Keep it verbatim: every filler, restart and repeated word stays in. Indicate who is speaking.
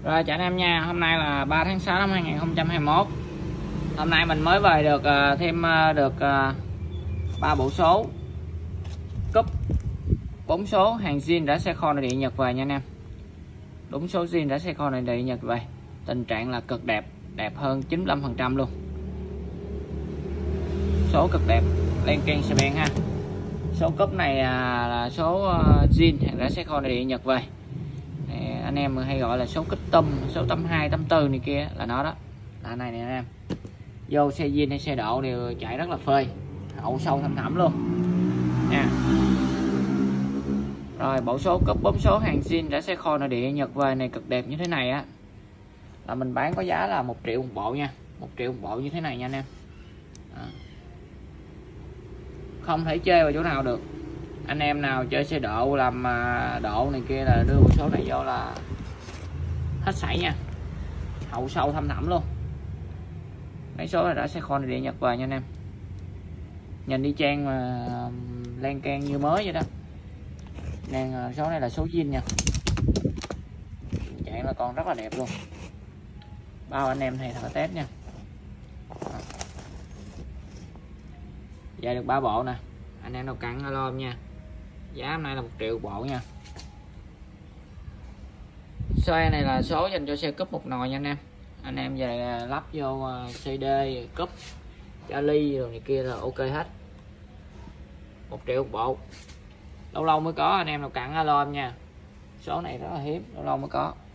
Speaker 1: Rồi chào anh em nha, hôm nay là ba tháng sáu năm hai nghìn không trăm hai mươi mốt. Hôm nay mình mới về được uh, thêm uh, được ba uh, bộ số cúp bốn số hàng zin đã xe kho nội địa Nhật về nha anh em. Đúng số zin đã xe kho nội địa Nhật về. Tình trạng là cực đẹp, đẹp hơn chín mươi lăm phần trăm luôn. Số cực đẹp, len keng xe ben ha. Số cúp này uh, là số uh, zin hàng đã xe kho nội địa Nhật về. Anh em hay gọi là số kích tâm, số tám hai, tám tư này kia là nó đó, là này nè anh em. Vô xe zin hay xe độ đều chạy rất là phê, hậu sâu thăm thẳm luôn nha. Rồi bộ số cấp bốn số hàng zin đã xe kho nội địa Nhật về này cực đẹp như thế này á, là mình bán có giá là một triệu một bộ nha, một triệu một bộ như thế này nha anh em. Đó. Không thể chê vào chỗ nào được. Anh em nào chơi xe độ làm độ này kia là đưa bộ số này vô là hết sảy nha, hậu sâu thăm thẳm luôn. Mấy số này đã xe kho nội địa Nhật về nha anh em, nhìn đi trang mà len keng như mới vậy đó. Nên số này là số zin nha, chạy là còn rất là đẹp luôn. Bao anh em thầy thợ test nha. Về được ba bộ nè, anh em nào cặn alo nha. Giá hôm nay là một triệu bộ nha. Xe này là số dành cho xe cúp một nồi nha anh em. Anh em về lắp vô xê đê, cúp, Charlie rồi này kia là ok hết. Một triệu một bộ. Lâu lâu mới có, anh em nào cặn alo em nha. Số này rất là hiếm, lâu lâu mới có.